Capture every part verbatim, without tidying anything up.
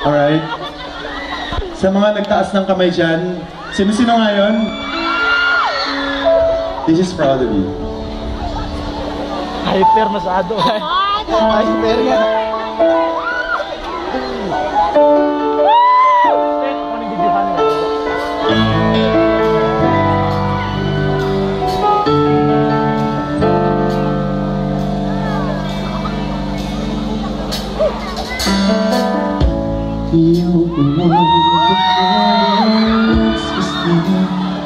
Alright? Sa mga nagtaas ng kamay dyan, sino-sino ngayon? This is proud of you. Hyper masyado. Hyper nga. You're the one that was here.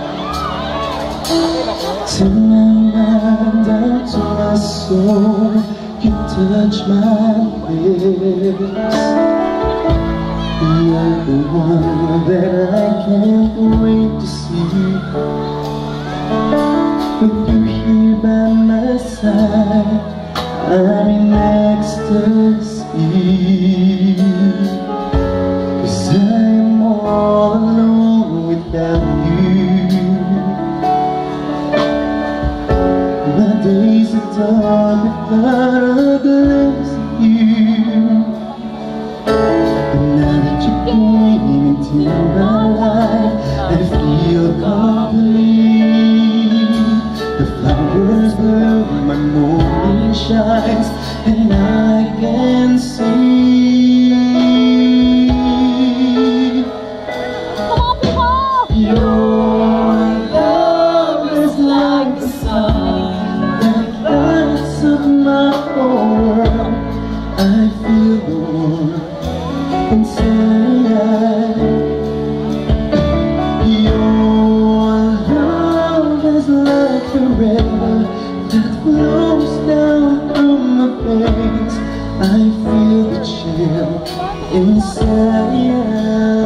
To my mind, down to my soul, you touch my lips. You're the one that I can't wait to see. With you here by my side, I'm in ecstasy. I'm all alone without you. My days are dark without a glimpse of you. But now that you came into my life, I feel complete. The flowers bloom, my morning shines, and I can see. Your love is like the sun that lights up my whole world. I feel the warmth inside. Your love is like a river that flows down through my veins. I feel the chill inside.